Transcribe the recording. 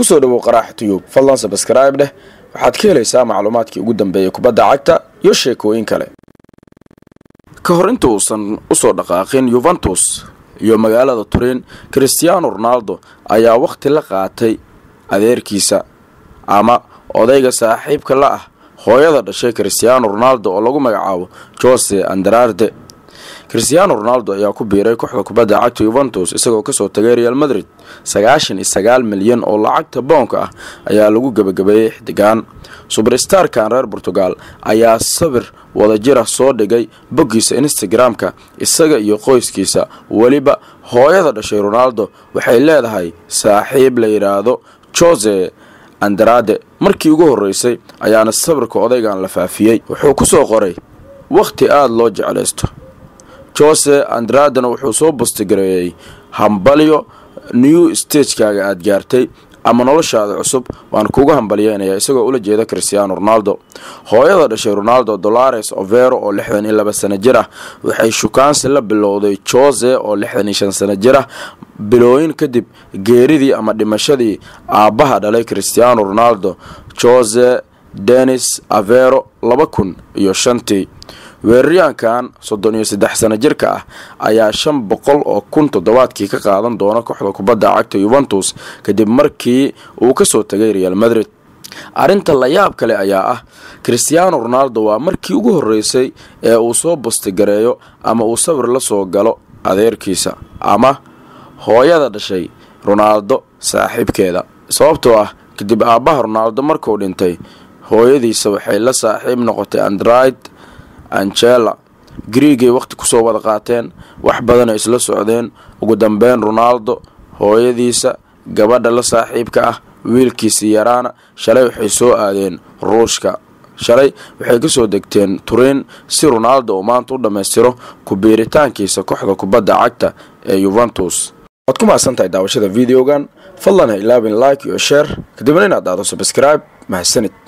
kusoo dhawow qaraaxa tiyub fadlan subscribe dheh waxaad ka helaysaa macluumaadkii ugu dambeeyay kubadda cagta iyo sheekooyin kale ka hor inta uusan usoo dhaqaaqin Juventus iyo magaalada Turin Cristiano Ronaldo ayaa waqti la qaatay adeerkiisa ama odayga saaxiibka la ah hooyada dhashay Cristiano Ronaldo oo lagu magacaabo Jose Andrade. Cristiano Ronaldo ayaa ku biiray kooxda kubadda cagta Juventus isagoo ka soo tagay Real Madrid 99 milyan oo lacagta pound ah ayaa lagu gabagabeeyay xidigan. Superstar kan reer Portugal ayaa sawir wadajir soo dhigay boggiisa Instagram-ka isaga iyo qoyskiisa waliba hooyada dhashay Ronaldo waxay leedahay saaxiib la yiraahdo Jose Andrade. markii ugu horeysay ayaana sawirka odaygan la faafiyay wuxuu ku soo qoray waqti aad loo jeclaysto. Jose Andrade wuxuu soo bostigareeyay hambalyo new stage-kaaga aad gaartay ama noloshaada cusub waan kuugu hambalyeynaya isagoo ula jeeda Cristiano Ronaldo. hooyada dhashay Ronaldo Dolores Overo oo 62 sano jir ah waxay shukaansi la bilowday Jose oo 65 sano jir ah bilooyin kadib geeridii ama dhimashadii aabaha dhalay Cristiano Ronaldo Jose Dennis Avero 2005. weeraryahankan 33 sano jirka ah ayaa 500 oo kun toddobaadkii ka qaadan doona kooxda kubadda cagta Juventus kadib markii uu ka soo tagay Real Madrid. arinta la yaab kale ayaa ah Cristiano Ronaldo waa markii ugu horeysay ee uu soo bostigareeyo ama uu sawir la soo galo adeerkiisa ama hooyada dhashay Ronaldo saaxiibkeeda. sababtoo ah kadib aabaha Ronaldo markuu dhintay hooyadiisa waxay la saaxiib noqotay Andrade Angela Greegay waqti ku soo wada qaateen wax badan ay isla socdeen ugu dambeyn Ronaldo hooyadiisa gabadha la saaxiibka ah wiilkiisa yaraana shalay waxay soo aadeen Ruushka. shalay waxay ka soo degteen Turin si Ronaldo uu maanta u dhameystiro ku biiritaankiisa kooxda kubadda cagta ee Juventus. waad ku mahadsantahay daawashada videogan fadlan ha ilaawin like iyo share kadibna inaad subscribe mahadsanid.